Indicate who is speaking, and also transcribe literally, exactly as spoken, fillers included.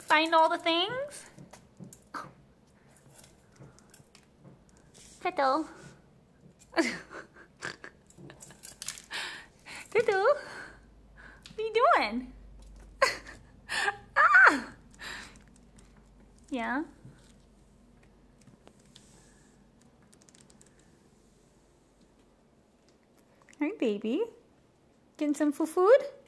Speaker 1: Find all the things? Teto. Teto, what are you doing? Ah! Yeah? Hi, baby. Getting some food?